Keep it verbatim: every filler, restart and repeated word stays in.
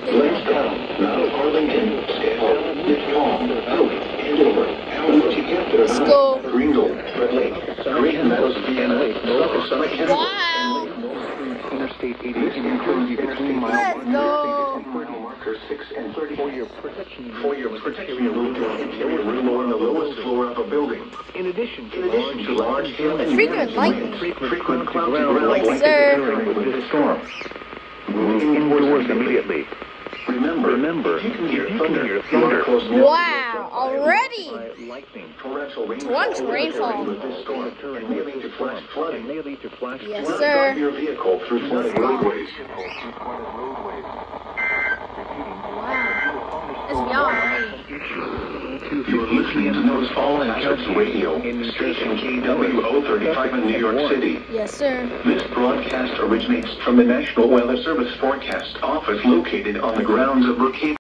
Lights down. Now Arlington. Stay home. It's calm. Philly. Andover. Allen together. Let's go. Greenville. Red Lake. Green Meadows. Vienna. Summit. Wow. Interstate eighty includes between mile Let's go. marker six and thirty for your protection. For your protection, move to an interior room on the lowest floor of a building. In addition to In addition to large hail and Frequent lightning. frequent cloud to ground Yes, lightning sir. occurring with this storm. moving indoors immediately. Remember, Remember, if you can hear if you thunder, can hear you are thunder. close enough. Wow, already. Lightning. Torrential rainfall. Torrential rainfall. With this storm, it may lead to flash flooding. May lead to flash Yes, flooding. sir. Drive your vehicle through flooded roadways. Wow. S V R already. You're listening to Notice All Hazards Radio, station K W O thirty-five in New York City. Yes, sir. This broadcast originates from the National Weather Service Forecast Office located on the grounds of Brookhaven.